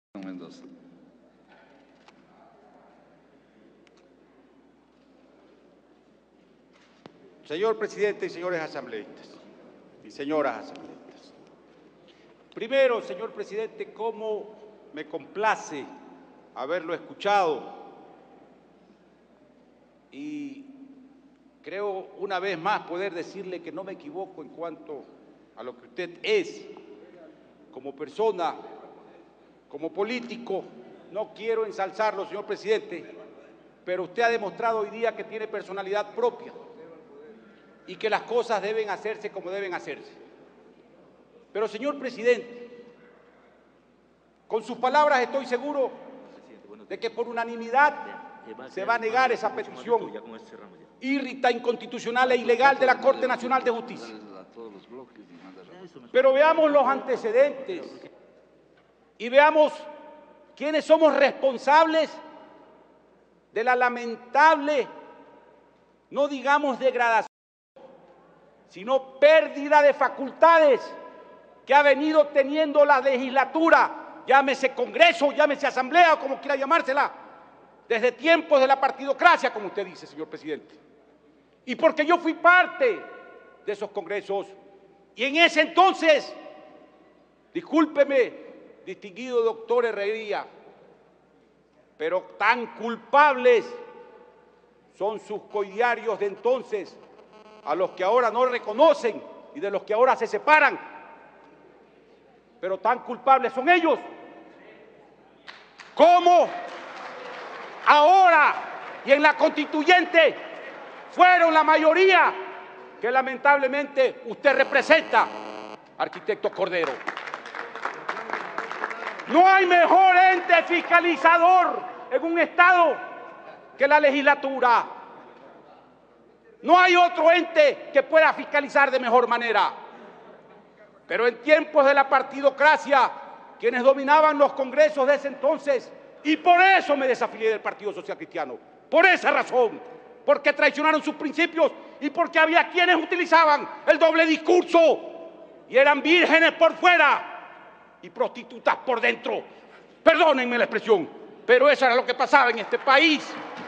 Mendoza. Señor presidente y señores asambleístas y señoras asambleístas. Primero, señor presidente, cómo me complace haberlo escuchado y creo una vez más poder decirle que no me equivoco en cuanto a lo que usted es como persona, como político. No quiero ensalzarlo, señor presidente, pero usted ha demostrado hoy día que tiene personalidad propia y que las cosas deben hacerse como deben hacerse. Pero, señor presidente, con sus palabras estoy seguro de que por unanimidad se va a negar esa petición írrita, inconstitucional e ilegal de la Corte Nacional de Justicia. Pero veamos los antecedentes y veamos quiénes somos responsables de la lamentable, no digamos degradación, sino pérdida de facultades que ha venido teniendo la legislatura, llámese Congreso, llámese Asamblea, o como quiera llamársela, desde tiempos de la partidocracia, como usted dice, señor presidente. Y porque yo fui parte de esos congresos, y en ese entonces, discúlpeme, distinguido doctor Herrería, pero tan culpables son sus coidiarios de entonces, a los que ahora no reconocen y de los que ahora se separan, pero tan culpables son ellos como ahora y en la constituyente fueron la mayoría que lamentablemente usted representa, arquitecto Cordero. No hay mejor ente fiscalizador en un Estado que la legislatura. No hay otro ente que pueda fiscalizar de mejor manera. Pero en tiempos de la partidocracia, quienes dominaban los congresos de ese entonces, y por eso me desafilié del Partido Social Cristiano, por esa razón, porque traicionaron sus principios y porque había quienes utilizaban el doble discurso y eran vírgenes por fuera y prostitutas por dentro. Perdónenme la expresión, pero eso era lo que pasaba en este país.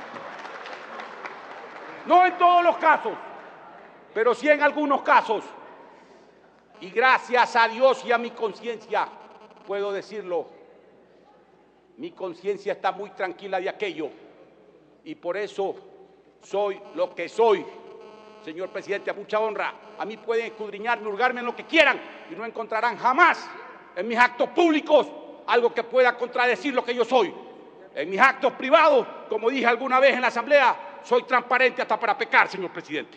No en todos los casos, pero sí en algunos casos. Y gracias a Dios y a mi conciencia, puedo decirlo, mi conciencia está muy tranquila de aquello. Y por eso soy lo que soy. Señor presidente, a mucha honra. A mí pueden escudriñarme, hurgarme en lo que quieran y no encontrarán jamás en mis actos públicos algo que pueda contradecir lo que yo soy. En mis actos privados, como dije alguna vez en la Asamblea, soy transparente hasta para pecar, señor presidente.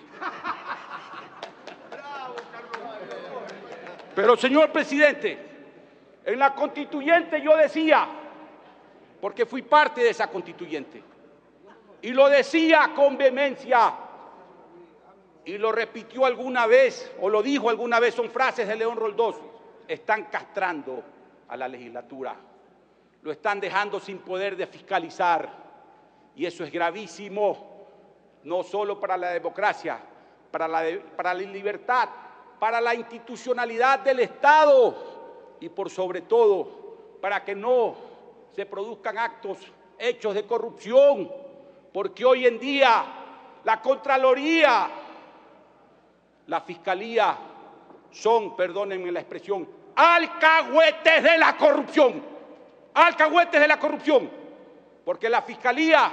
Pero, señor presidente, en la constituyente yo decía, porque fui parte de esa constituyente, y lo decía con vehemencia, y lo repitió alguna vez, o lo dijo alguna vez, son frases de León Roldós: están castrando a la legislatura, lo están dejando sin poder de fiscalizar, y eso es gravísimo, no solo para la democracia, para la libertad, para la institucionalidad del Estado y por sobre todo para que no se produzcan hechos de corrupción, porque hoy en día la Contraloría, la Fiscalía son, perdónenme la expresión, alcahuetes de la corrupción, alcahuetes de la corrupción, porque la Fiscalía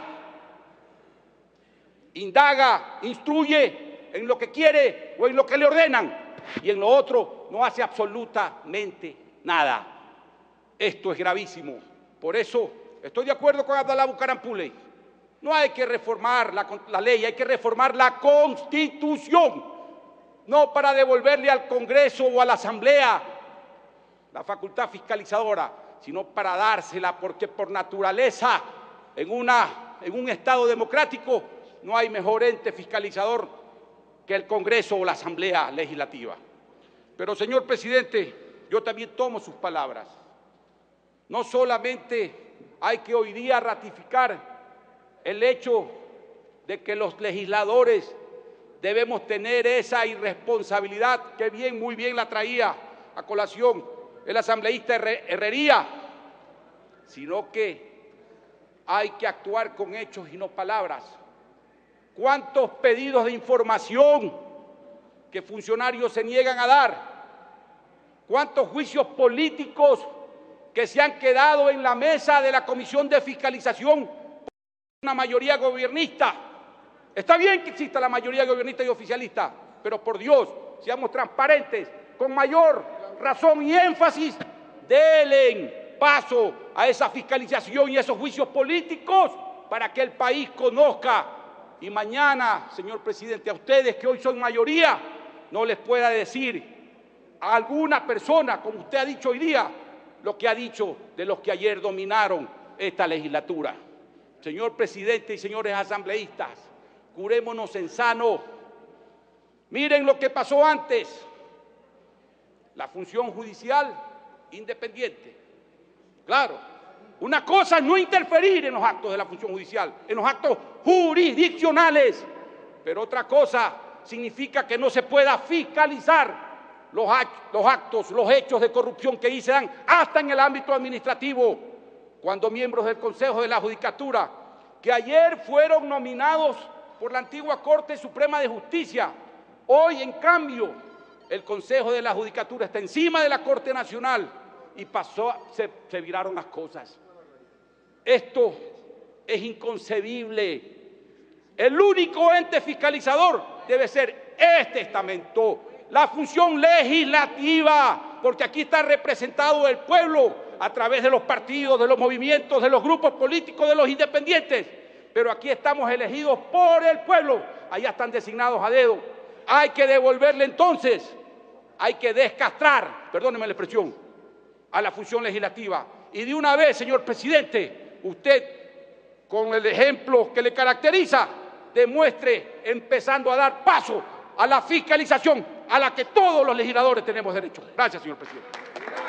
indaga, instruye en lo que quiere o en lo que le ordenan, y en lo otro no hace absolutamente nada. Esto es gravísimo. Por eso estoy de acuerdo con Abdalá Bucaram Pule. No hay que reformar la ley, hay que reformar la Constitución, no para devolverle al Congreso o a la Asamblea la facultad fiscalizadora, sino para dársela, porque por naturaleza en un Estado democrático no hay mejor ente fiscalizador que el Congreso o la Asamblea Legislativa. Pero, señor presidente, yo también tomo sus palabras. No solamente hay que hoy día ratificar el hecho de que los legisladores debemos tener esa irresponsabilidad que muy bien la traía a colación el asambleísta Herrería, sino que hay que actuar con hechos y no palabras. ¿Cuántos pedidos de información que funcionarios se niegan a dar? ¿Cuántos juicios políticos que se han quedado en la mesa de la Comisión de Fiscalización por una mayoría gobernista? Está bien que exista la mayoría gobernista y oficialista, pero por Dios, seamos transparentes, con mayor razón y énfasis, denle paso a esa fiscalización y a esos juicios políticos para que el país conozca. Y mañana, señor presidente, a ustedes que hoy son mayoría, no les pueda decir a alguna persona, como usted ha dicho hoy día, lo que ha dicho de los que ayer dominaron esta legislatura. Señor presidente y señores asambleístas, curémonos en sano. Miren lo que pasó antes. La función judicial independiente. Claro, una cosa es no interferir en los actos de la función judicial, en los actos jurisdiccionales, pero otra cosa significa que no se pueda fiscalizar los actos, los hechos de corrupción que ahí se dan hasta en el ámbito administrativo, cuando miembros del Consejo de la Judicatura, que ayer fueron nominados por la antigua Corte Suprema de Justicia, hoy en cambio el Consejo de la Judicatura está encima de la Corte Nacional y se viraron las cosas. Esto es inconcebible. El único ente fiscalizador debe ser este estamento, la función legislativa, porque aquí está representado el pueblo a través de los partidos, de los movimientos, de los grupos políticos, de los independientes, pero aquí estamos elegidos por el pueblo, allá están designados a dedo. Hay que devolverle entonces, hay que descastrar, perdónenme la expresión, a la función legislativa. Y de una vez, señor presidente, usted, con el ejemplo que le caracteriza, demuestre empezando a dar paso a la fiscalización a la que todos los legisladores tenemos derecho. Gracias, señor presidente.